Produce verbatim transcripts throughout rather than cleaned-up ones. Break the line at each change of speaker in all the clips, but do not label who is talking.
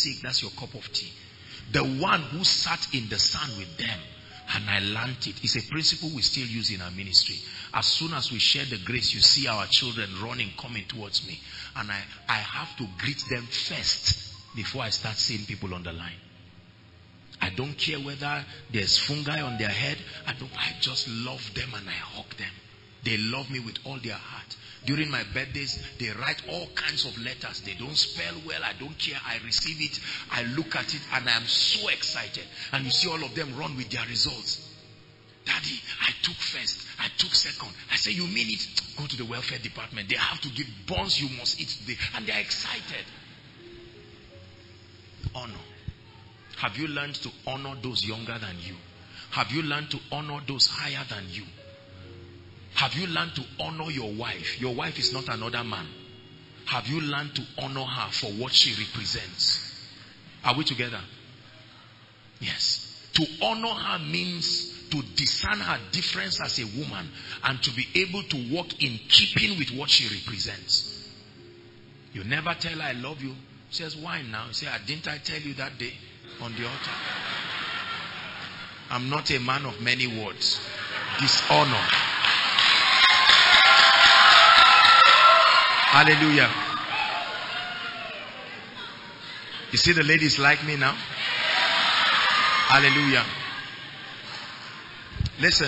sick, that's your cup of tea. The one who sat in the sun with them, and I learned it. It's a principle we still use in our ministry. As soon as we share the grace, you see our children running, coming towards me. And I, I have to greet them first before I start seeing people on the line. I don't care whether there's fungi on their head. I don't. I just love them and I hug them. They love me with all their heart. During my birthdays, they write all kinds of letters. They don't spell well. I don't care. I receive it. I look at it and I am so excited. And you see all of them run with their results. Daddy, I took first. I took second. I say, you mean it? Go to the welfare department. They have to give bonds you must eat today. And they are excited. Honor. Have you learned to honor those younger than you? Have you learned to honor those higher than you? Have you learned to honor your wife? Your wife is not another man. Have you learned to honor her for what she represents? Are we together? Yes. To honor her means to discern her difference as a woman and to be able to walk in keeping with what she represents. You never tell her I love you. She says, why now? You say, didn't I tell you that day on the altar? I'm not a man of many words. Dishonor. Hallelujah. You see the ladies like me now? Hallelujah. Listen.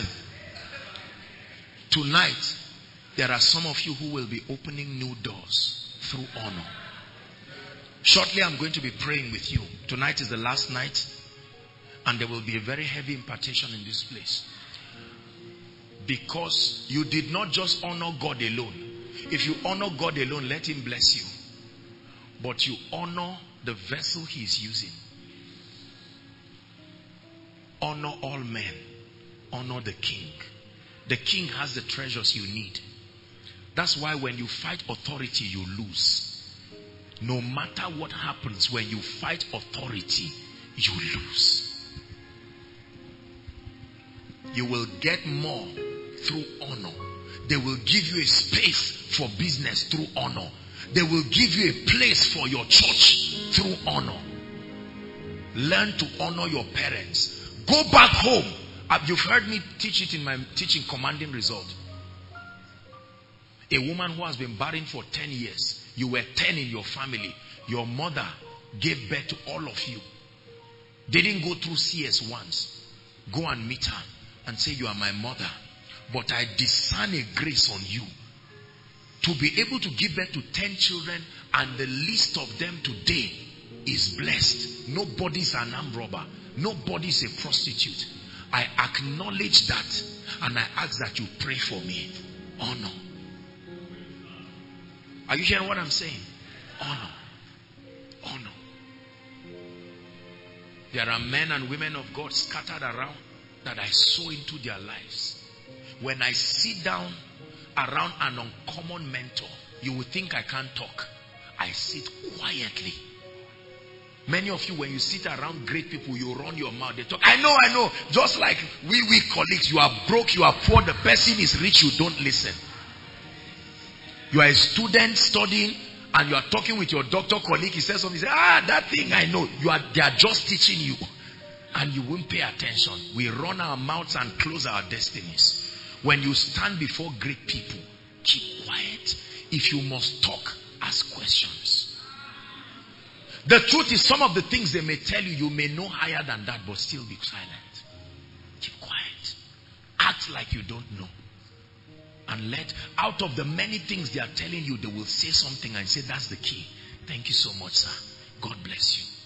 Tonight, there are some of you who will be opening new doors through honor. Shortly, I'm going to be praying with you. Tonight is the last night, and there will be a very heavy impartation in this place. Because you did not just honor God alone. If you honor God alone, let him bless you. But you honor the vessel he is using. Honor all men. Honor the king. The king has the treasures you need. That's why when you fight authority, you lose. No matter what happens, when you fight authority, you lose. You will get more through honor. They will give you a space for business through honor. They will give you a place for your church through honor. Learn to honor your parents. Go back home. You've heard me teach it in my teaching, Commanding Result. A woman who has been barren for ten years. You were ten in your family. Your mother gave birth to all of you. Didn't go through C S once. Go and meet her and say, you are my mother. But I discern a grace on you to be able to give birth to ten children, and the least of them today is blessed. Nobody's an armed robber. Nobody's a prostitute. I acknowledge that, and I ask that you pray for me. Honor. Are you hearing what I'm saying? Honor. Honor. There are men and women of God scattered around that I sow into their lives. When I sit down around an uncommon mentor, you will think I can't talk. I sit quietly. Many of you, when you sit around great people, you run your mouth. They talk. I know, I know. Just like we, we colleagues, you are broke, you are poor, the person is rich, you don't listen. You are a student studying, and you are talking with your doctor colleague. He says something, he says, ah, that thing I know. You are, they are just teaching you. And you won't pay attention. We run our mouths and close our destinies. When you stand before great people, keep quiet. If you must talk, ask questions. The truth is, some of the things they may tell you, you may know higher than that, but still be silent. Keep quiet. Act like you don't know. And let, out of the many things they are telling you, they will say something and say, that's the key. Thank you so much, sir. God bless you.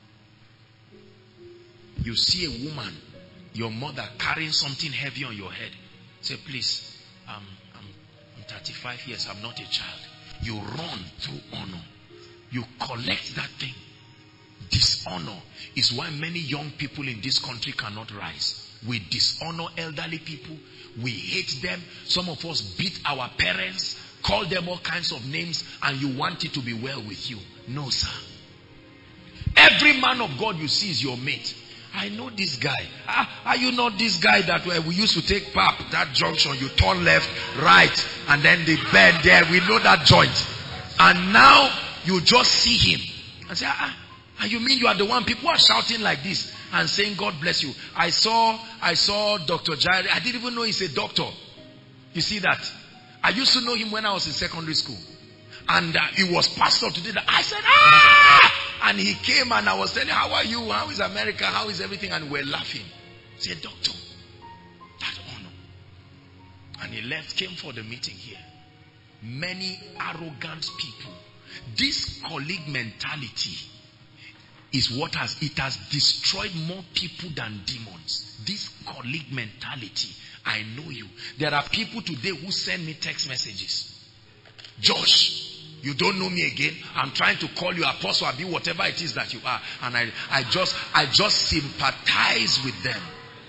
You see a woman, your mother, carrying something heavy on your head. Say, please, um, I'm, I'm thirty-five years, I'm not a child. You run through honor. You collect that thing. Dishonor is why many young people in this country cannot rise. We dishonor elderly people. We hate them. Some of us beat our parents, call them all kinds of names, and you want it to be well with you. No, sir. Every man of God you see is your mate. I know this guy. Ah, are you not this guy that we used to take pap, that junction, you turn left, right, and then the bend there. We know that joint. And now you just see him and say, ah, And you mean you are the one? People are shouting like this and saying, God bless you. I saw, I saw Doctor Jairi. I didn't even know he's a doctor. You see that? I used to know him when I was in secondary school. And uh, he was pastor to do that. I said, ah! And he came and I was telling him, how are you? How is America? How is everything? And we're laughing. He said, doctor, that honor. And he left, came for the meeting here. Many arrogant people. This colleague mentality is what has, it has destroyed more people than demons. This colleague mentality. I know you. There are people today who send me text messages. Josh, you don't know me again. I'm trying to call you apostle, be whatever it is that you are. And I, I just, I just sympathize with them.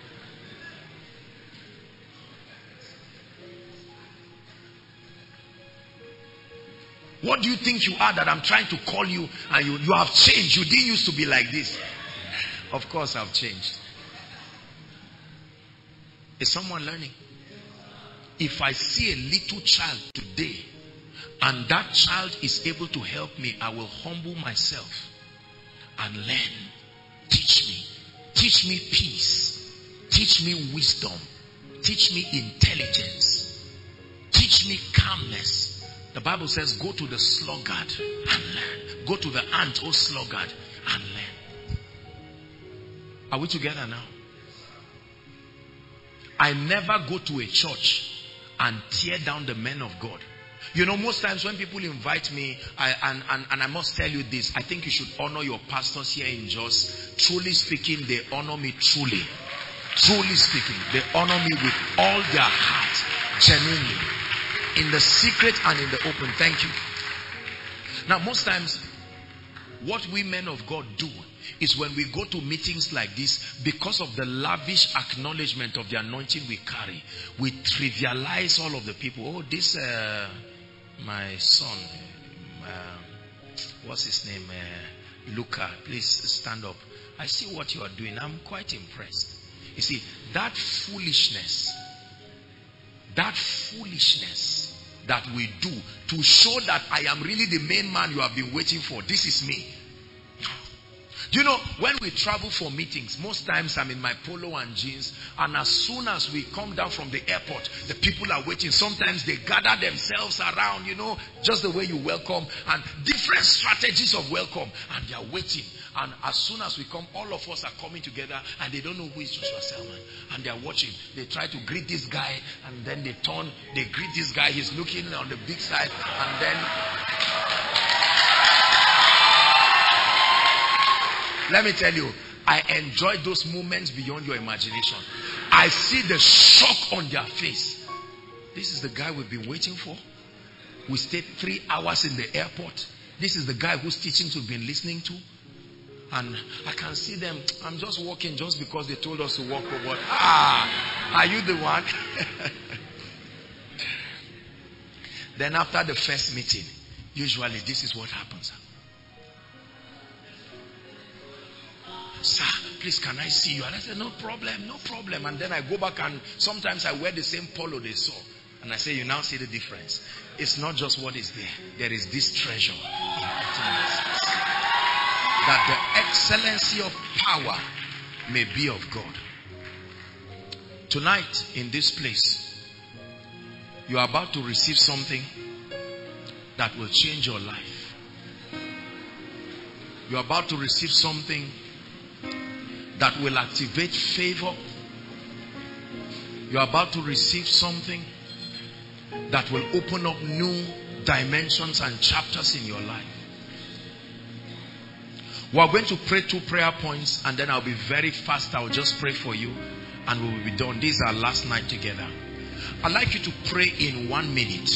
What do you think you are that I'm trying to call you and you, you have changed? You didn't used to be like this. Of course I've changed. Is someone learning? If I see a little child today and that child is able to help me, I will humble myself and learn. Teach me. Teach me peace. Teach me wisdom. Teach me intelligence. Teach me calmness. The Bible says, go to the sluggard and learn. Go to the ant, oh sluggard, and learn. Are we together now? I never go to a church and tear down the men of God. You know, most times when people invite me, I, and, and, and I must tell you this, I think you should honor your pastors here in Jos. Truly speaking, they honor me truly. Truly speaking, they honor me with all their heart, genuinely. In the secret and in the open. Thank you. Now, most times, what we men of God do is when we go to meetings like this, because of the lavish acknowledgement of the anointing we carry, we trivialize all of the people. Oh, this, uh, my son, uh, what's his name? Uh, Luca, please stand up. I see what you are doing. I'm quite impressed. You see, that foolishness, that foolishness that we do to show that I am really the main man you have been waiting for. This is me. Do you know, when we travel for meetings, most times I'm in my polo and jeans, and as soon as we come down from the airport, the people are waiting. Sometimes they gather themselves around, you know, just the way you welcome, and different strategies of welcome, and they are waiting. And as soon as we come, all of us are coming together, and they don't know who is Joshua Selman, and they are watching. They try to greet this guy, and then they turn, they greet this guy, he's looking on the big side, and then... Let me tell you, I enjoy those moments beyond your imagination. I see the shock on their face. This is the guy we've been waiting for. We stayed three hours in the airport. This is the guy whose teachings we've been listening to. And I can see them. I'm just walking just because they told us to walk over. Ah, are you the one? Then after the first meeting, usually this is what happens. Sir, please, can I see you? And I said, no problem, no problem. And then I go back, and sometimes I wear the same polo they saw. And I say, you now see the difference. It's not just what is there. There is this treasure in excellence. That the excellency of power may be of God. Tonight, in this place, you are about to receive something that will change your life. You are about to receive something that will activate favor. You are about to receive something that will open up new dimensions and chapters in your life. We are going to pray two prayer points, and then I'll be very fast. I'll just pray for you and we will be done. This is our last night together. I'd like you to pray in one minute.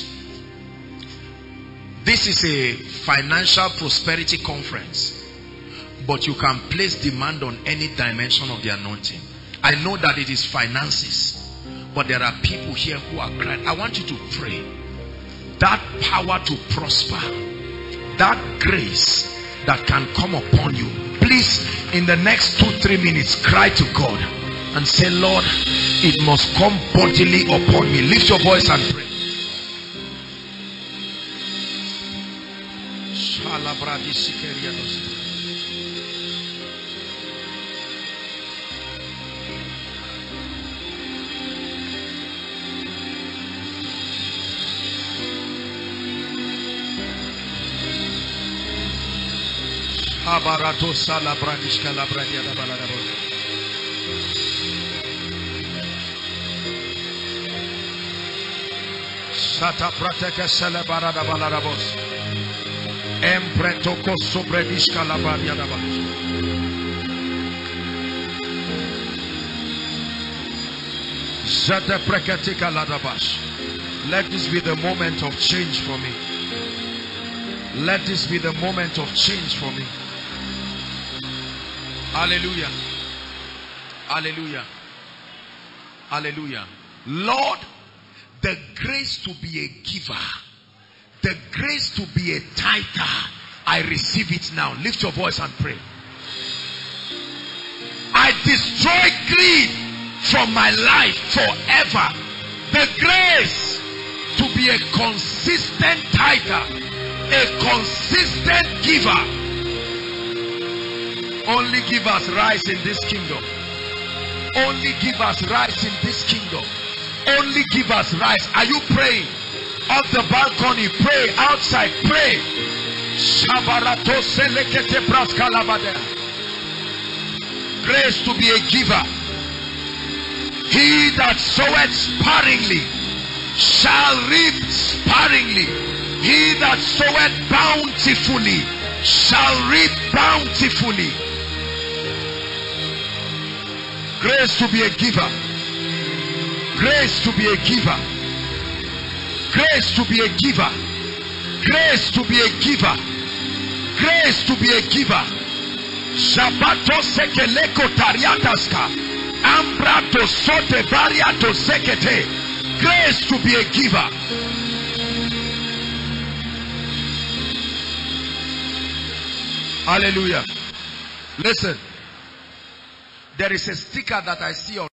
This is a financial prosperity conference, but you can place demand on any dimension of the anointing. I know that it is finances, but there are people here who are crying. I want you to pray that power to prosper, that grace that can come upon you. Please, in the next two, three minutes, cry to God and say, Lord, it must come bodily upon me. Lift your voice and pray. Abarato sala bradishka la bradia da baladabo. Sata prateka sala barada baladabos. Empreto koso bradishka la bradia da baladabo. Zata prekatika ladabash. Let this be the moment of change for me. Let this be the moment of change for me. Hallelujah. Hallelujah. Hallelujah. Lord, the grace to be a giver, the grace to be a tither, I receive it now. Lift your voice and pray. I destroy greed from my life forever. The grace to be a consistent tither, a consistent giver. Only givers rise in this kingdom. Only givers rise in this kingdom. Only givers rise. Are you praying? Off the balcony, pray. Outside, pray. Grace to be a giver. He that soweth sparingly shall reap sparingly. He that soweth bountifully shall reap bountifully. Grace to be a giver. Grace to be a giver. Grace to be a giver. Grace to be a giver. Grace to be a giver. Shabato sekeleko tariataska. Ambrato sote variato sekete. Grace to be a giver. Hallelujah. Listen. There is a sticker that I see on